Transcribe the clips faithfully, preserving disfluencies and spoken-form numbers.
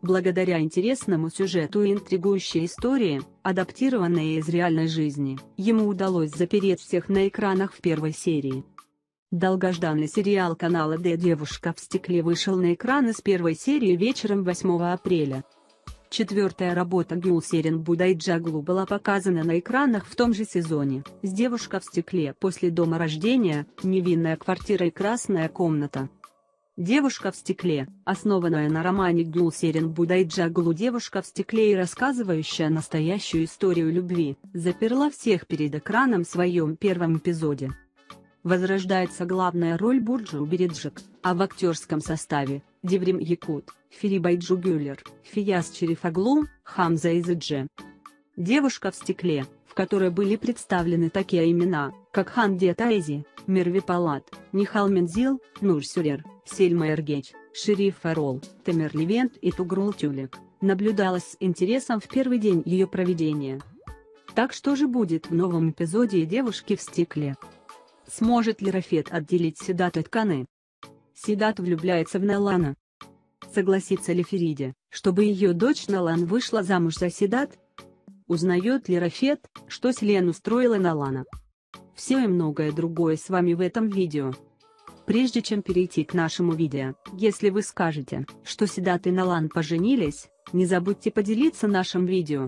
Благодаря интересному сюжету и интригующей истории, адаптированной из реальной жизни, ему удалось запереть всех на экранах в первой серии. Долгожданный сериал канала Д «Девушка в стекле» вышел на экраны с первой серии вечером восьмого апреля. Четвертая работа Гюлсерен Будайджоглу была показана на экранах в том же сезоне, с «Девушка в стекле» после дома рождения, «Невинная квартира» и «Красная комната». «Девушка в стекле», основанная на романе Гюлсерен Будайджоглу «Девушка в стекле» и рассказывающая настоящую историю любви, заперла всех перед экраном в своем первом эпизоде. Возрождается главная роль Бурджу Береджик, а в актерском составе – Деврим Якут, Фирибай Джугюлер, Фияз Черифоглу, Хамза Изыдже. «Девушка в стекле», в которой были представлены такие имена, как Ханди Тайзи, Мерви Палат, Нихал Мензил, Нур Сюрер, Сельма Эргеч, Шериф Фарол, Темер Левент и Тугрул Тюлек, наблюдалась с интересом в первый день ее проведения. Так что же будет в новом эпизоде «Девушки в стекле»? Сможет ли Рафет отделить Сидат от Каны? Сидат влюбляется в Налана. Согласится ли Фериде, чтобы ее дочь Налан вышла замуж за Сидат? Узнает ли Рафет, что Селен устроила Налана? Все и многое другое с вами в этом видео. Прежде чем перейти к нашему видео, если вы скажете, что Сидат и Налан поженились, не забудьте поделиться нашим видео.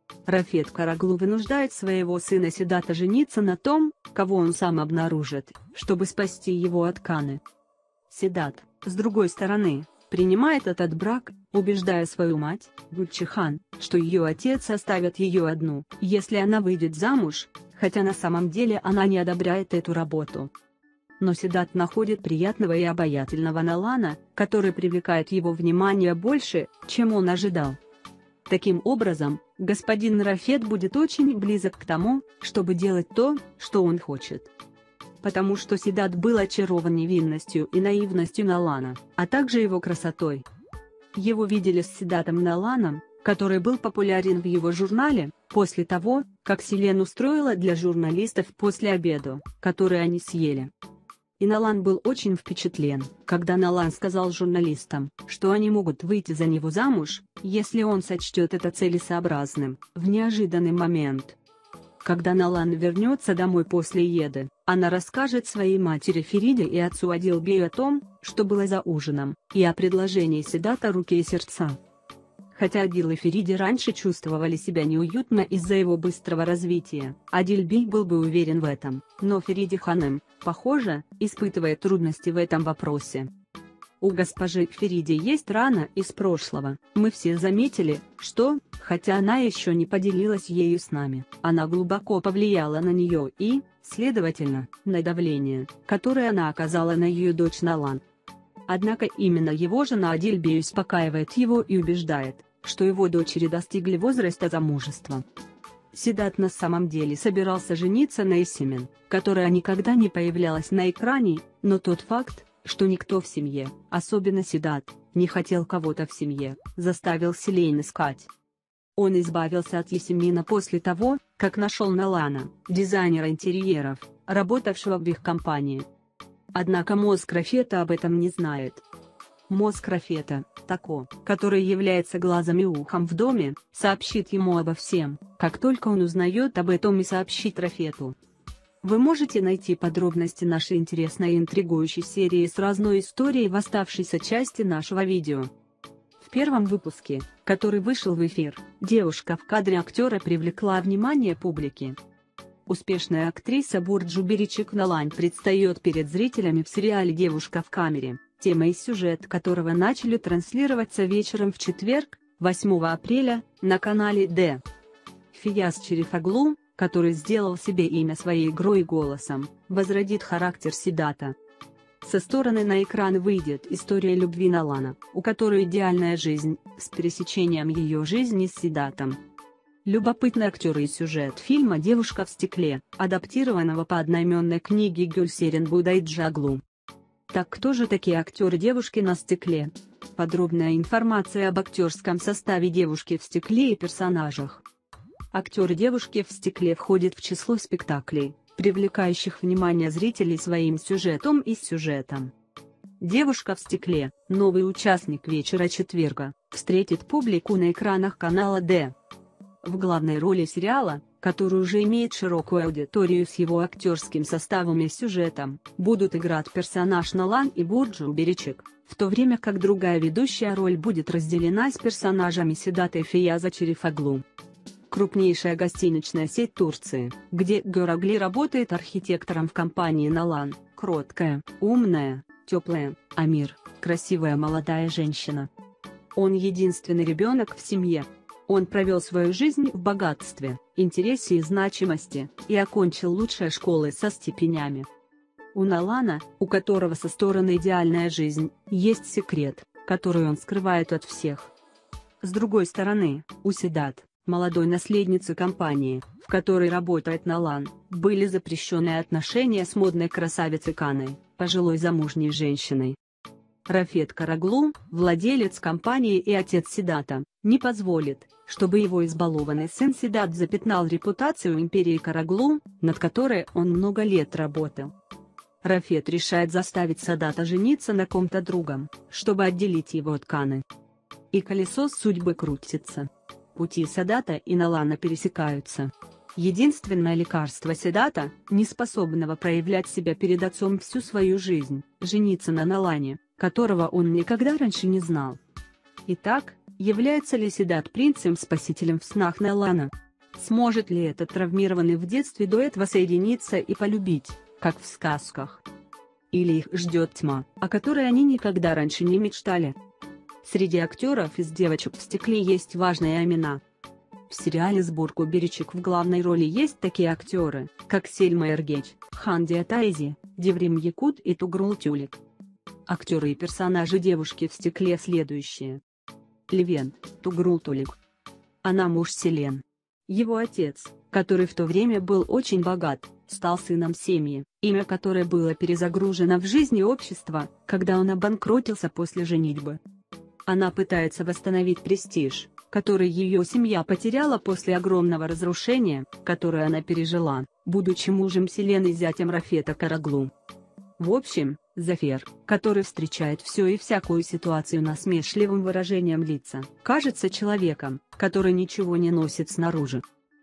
Рафет Караглу вынуждает своего сына Сидата жениться на том, кого он сам обнаружит, чтобы спасти его от Каны. Сидат, с другой стороны, принимает этот брак, убеждая свою мать, Гульчихан, что ее отец оставит ее одну, если она выйдет замуж, хотя на самом деле она не одобряет эту работу. Но Сидат находит приятного и обаятельного Налана, который привлекает его внимание больше, чем он ожидал. Таким образом, господин Рафет будет очень близок к тому, чтобы делать то, что он хочет. Потому что Сидат был очарован невинностью и наивностью Налана, а также его красотой. Его видели с Сидатом Наланом, который был популярен в его журнале, после того, как Селен устроила для журналистов после обеда, который они съели. И Налан был очень впечатлен, когда Налан сказал журналистам, что они могут выйти за него замуж, если он сочтет это целесообразным, в неожиданный момент. Когда Налан вернется домой после еды, она расскажет своей матери Фериде и отцу Адилбею о том, что было за ужином, и о предложении Сидата руки и сердца. Хотя Адил и Фериде раньше чувствовали себя неуютно из-за его быстрого развития, Адильбей был бы уверен в этом, но Фериде Ханым, похоже, испытывает трудности в этом вопросе. У госпожи Фериде есть рана из прошлого, мы все заметили, что, хотя она еще не поделилась ею с нами, она глубоко повлияла на нее и, следовательно, на давление, которое она оказала на ее дочь Налан. Однако именно его жена Адильбей успокаивает его и убеждает, что его дочери достигли возраста замужества. Сидат на самом деле собирался жениться на Исимен, которая никогда не появлялась на экране, но тот факт, что никто в семье, особенно Сидат, не хотел кого-то в семье, заставил Селен искать. Он избавился от Есемина после того, как нашел Налана, дизайнера интерьеров, работавшего в их компании. Однако мозг Рафета об этом не знает. Мозг Рафета, Тако, который является глазом и ухом в доме, сообщит ему обо всем, как только он узнает об этом и сообщит Рафету. Вы можете найти подробности нашей интересной и интригующей серии с разной историей в оставшейся части нашего видео. В первом выпуске, который вышел в эфир, девушка в кадре актера привлекла внимание публики. Успешная актриса Бурджу Береджик Налан предстает перед зрителями в сериале «Девушка в камере», тема и сюжет которого начали транслироваться вечером в четверг, восьмого апреля, на канале Д. Фияз Черифоглу, который сделал себе имя своей игрой и голосом, возродит характер Сидата. Со стороны на экран выйдет история любви Налана, у которой идеальная жизнь, с пересечением ее жизни с Сидатом. Любопытный актер и сюжет фильма «Девушка в стекле», адаптированного по одноименной книге Гюлсерен Будайджоглу. Так кто же такие актеры «Девушки на стекле»? Подробная информация об актерском составе «Девушки в стекле» и персонажах. Актеры «Девушки в стекле» входят в число спектаклей, привлекающих внимание зрителей своим сюжетом и сюжетом. Девушка в стекле, новый участник вечера четверга, встретит публику на экранах канала Д. В главной роли сериала, который уже имеет широкую аудиторию с его актерским составом и сюжетом, будут играть персонаж Налан и Бурджу Беричик, в то время как другая ведущая роль будет разделена с персонажами Седата и Феяза Черифоглу. Крупнейшая гостиничная сеть Турции, где Görogli работает архитектором в компании Налан, кроткая, умная, теплая, Амир, красивая молодая женщина. Он единственный ребенок в семье. Он провел свою жизнь в богатстве, интересе и значимости, и окончил лучшие школы со степенями. У Налана, у которого со стороны идеальная жизнь, есть секрет, который он скрывает от всех. С другой стороны, у Седат, молодой наследницы компании, в которой работает Налан, были запрещенные отношения с модной красавицей Каной, пожилой замужней женщиной. Рафет Караглу, владелец компании и отец Седата, не позволит, чтобы его избалованный сын Седат запятнал репутацию империи Караглу, над которой он много лет работал. Рафет решает заставить Седата жениться на ком-то другом, чтобы отделить его от Каны. И колесо судьбы крутится. Пути Седата и Налана пересекаются. Единственное лекарство Седата, неспособного проявлять себя перед отцом всю свою жизнь, жениться на Налане, которого он никогда раньше не знал. Итак, является ли Седат принцем-спасителем в снах Налана? Сможет ли этот травмированный в детстве дуэт воссоединиться и полюбить, как в сказках? Или их ждет тьма, о которой они никогда раньше не мечтали? Среди актеров из «Девочек в стекле» есть важные имена. В сериале «Сборку Беричик» в главной роли есть такие актеры, как Сельма Эргеч, Ханди Атайзи, Деврим Якут и Тугрул Тюлик. Актеры и персонажи «Девушки в стекле» следующие. Левент, Тугрул Тюлик. Она муж Селен. Его отец, который в то время был очень богат, стал сыном семьи, имя которой было перезагружено в жизни общества, когда он обанкротился после женитьбы. Она пытается восстановить престиж, который ее семья потеряла после огромного разрушения, которое она пережила, будучи мужем Селены и зятем Рафета Караглу. В общем, Зафер, который встречает все и всякую ситуацию насмешливым выражением лица, кажется человеком, который ничего не носит снаружи.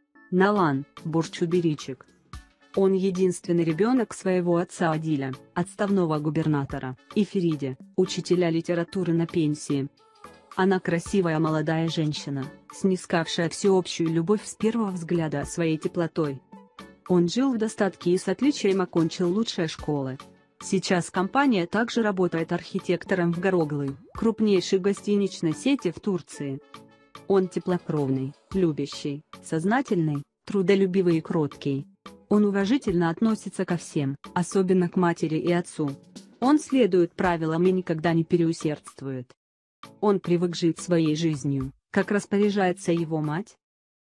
Налан, Бурджу Беричик. Он единственный ребенок своего отца Адиля, отставного губернатора, и Фериде, учителя литературы на пенсии. Она красивая молодая женщина, снискавшая всеобщую любовь с первого взгляда своей теплотой. Он жил в достатке и с отличием окончил лучшие школы. Сейчас компания также работает архитектором в Görogli, крупнейшей гостиничной сети в Турции. Он теплокровный, любящий, сознательный, трудолюбивый и кроткий. Он уважительно относится ко всем, особенно к матери и отцу. Он следует правилам и никогда не переусердствует. Он привык жить своей жизнью, как распоряжается его мать.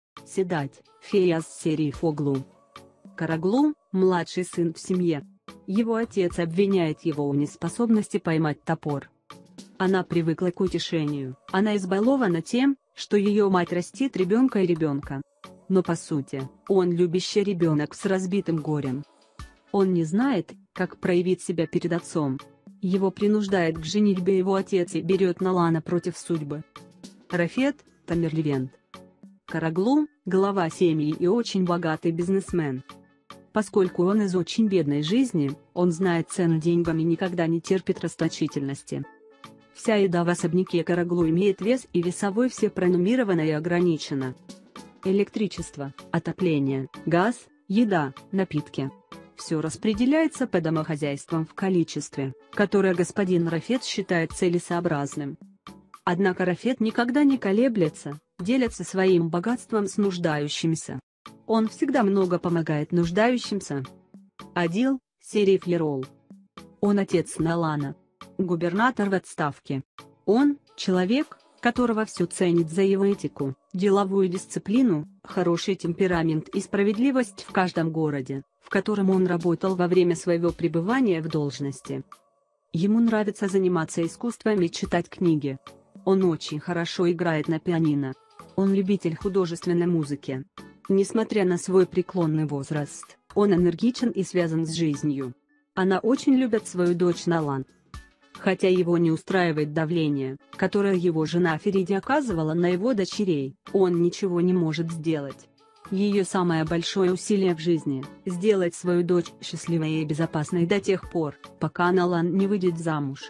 Седат, Феяз Черифоглу. Караглу, младший сын в семье. Его отец обвиняет его в неспособности поймать топор. Она привыкла к утешению, она избалована тем, что ее мать растит ребенка и ребенка. Но по сути, он любящий ребенок с разбитым горем. Он не знает, как проявить себя перед отцом. Его принуждает к женитьбе его отец и берет Налана против судьбы. Рафет, Тамерлевент. Караглу, глава семьи и очень богатый бизнесмен. Поскольку он из очень бедной жизни, он знает цену деньгам и никогда не терпит расточительности. Вся еда в особняке Караглу имеет вес и весовой все пронумеровано и ограничено. Электричество, отопление, газ, еда, напитки. Все распределяется по домохозяйствам в количестве, которое господин Рафет считает целесообразным. Однако Рафет никогда не колеблется, делится своим богатством с нуждающимися. Он всегда много помогает нуждающимся. Адил, Сериф Ерол. Он отец Налана. Губернатор в отставке. Он – человек, которого все ценит за его этику, деловую дисциплину, хороший темперамент и справедливость в каждом городе, в котором он работал во время своего пребывания в должности. Ему нравится заниматься искусствами и читать книги. Он очень хорошо играет на пианино. Он любитель художественной музыки. Несмотря на свой преклонный возраст, он энергичен и связан с жизнью. Она очень любит свою дочь Налан. Хотя его не устраивает давление, которое его жена Фериди оказывала на его дочерей, он ничего не может сделать. Ее самое большое усилие в жизни – сделать свою дочь счастливой и безопасной до тех пор, пока Налан не выйдет замуж.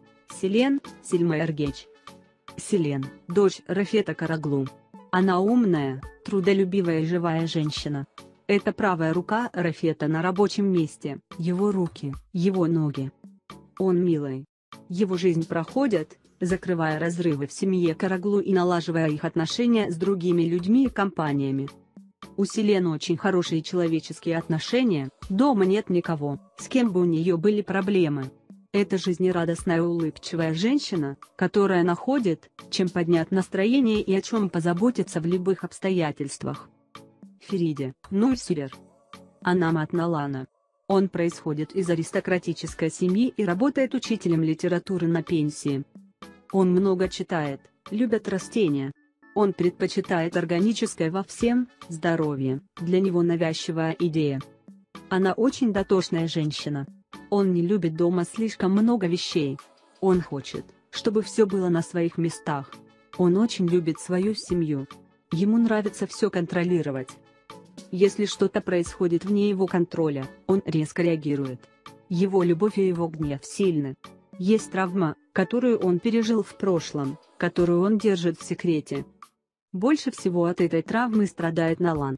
Селен Сильмаэргеч. Селен – дочь Рафета Караглу. Она умная, трудолюбивая и живая женщина. Это правая рука Рафета на рабочем месте, его руки, его ноги. Он милый. Его жизнь проходит, закрывая разрывы в семье Караглу и налаживая их отношения с другими людьми и компаниями. У Селен очень хорошие человеческие отношения, дома нет никого, с кем бы у нее были проблемы. Это жизнерадостная улыбчивая женщина, которая находит, чем поднять настроение и о чем позаботиться в любых обстоятельствах. Фериди Нурсюрер. Она мать Налана. Он происходит из аристократической семьи и работает учителем литературы на пенсии. Он много читает, любит растения. Он предпочитает органическое во всем, здоровье, для него навязчивая идея. Она очень дотошная женщина. Он не любит дома слишком много вещей. Он хочет, чтобы все было на своих местах. Он очень любит свою семью. Ему нравится все контролировать. Если что-то происходит вне его контроля, он резко реагирует. Его любовь и его гнев сильны. Есть травма, которую он пережил в прошлом, которую он держит в секрете. Больше всего от этой травмы страдает Налан.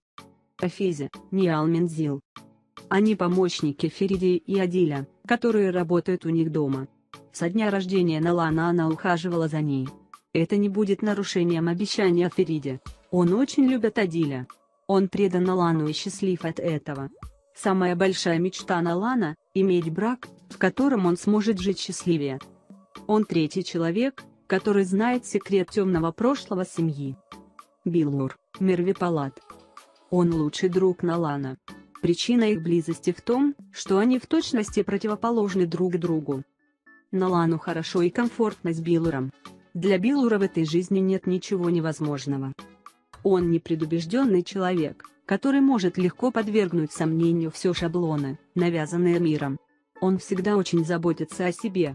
Афизи Ниал Мензил. Они помощники Фериди и Адиля, которые работают у них дома. Со дня рождения Налана она ухаживала за ней. Это не будет нарушением обещания Фериди. Он очень любит Адиля. Он предан Налану и счастлив от этого. Самая большая мечта Налана – иметь брак, в котором он сможет жить счастливее. Он третий человек, который знает секрет темного прошлого семьи. Билур Мервипалат. Он лучший друг Налана. Причина их близости в том, что они в точности противоположны друг другу. Налану хорошо и комфортно с Билуром. Для Билура в этой жизни нет ничего невозможного. Он непредубежденный человек, который может легко подвергнуть сомнению все шаблоны, навязанные миром. Он всегда очень заботится о себе.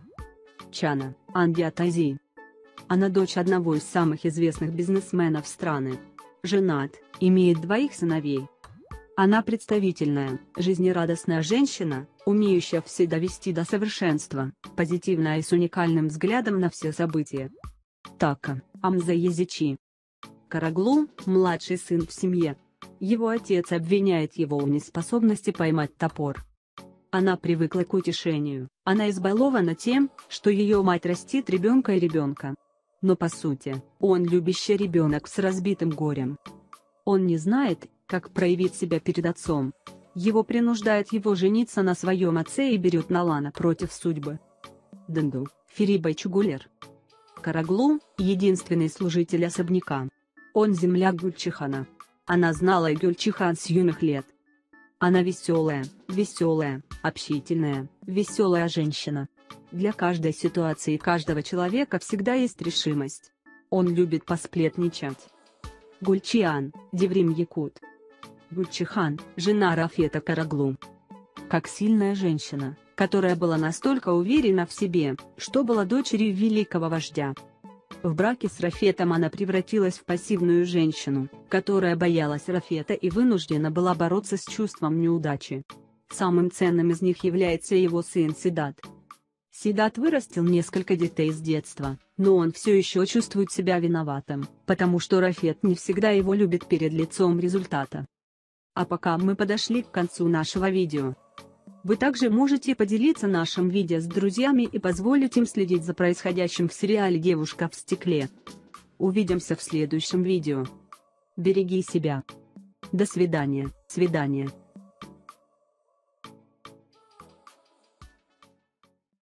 Чана Андиатази. Она дочь одного из самых известных бизнесменов страны. Женат, имеет двоих сыновей. Она представительная, жизнерадостная женщина, умеющая все довести до совершенства, позитивная и с уникальным взглядом на все события. Така Амза Язичи. Караглу – младший сын в семье. Его отец обвиняет его в неспособности поймать топор. Она привыкла к утешению, она избалована тем, что ее мать растит ребенка и ребенка. Но по сути, он любящий ребенок с разбитым горем. Он не знает, как проявить себя перед отцом. Его принуждает его жениться на своем отце и берет Налана против судьбы. Дэнду Ферибай Чугулер. Караглу – единственный служитель особняка. Он земляк Гюльчихана. Она знала Гюльчихан с юных лет. Она веселая, веселая, общительная, веселая женщина. Для каждой ситуации каждого человека всегда есть решимость. Он любит посплетничать. Гульчиан, Деврим Якут. Гульчихан, жена Рафета Караглу. Как сильная женщина, которая была настолько уверена в себе, что была дочерью великого вождя. В браке с Рафетом она превратилась в пассивную женщину, которая боялась Рафета и вынуждена была бороться с чувством неудачи. Самым ценным из них является его сын Сидат. Сидат вырастил несколько детей с детства, но он все еще чувствует себя виноватым, потому что Рафет не всегда его любит перед лицом результата. А пока мы подошли к концу нашего видео. Вы также можете поделиться нашим видео с друзьями и позволить им следить за происходящим в сериале «Девушка в стекле». Увидимся в следующем видео. Береги себя. До свидания, свидания.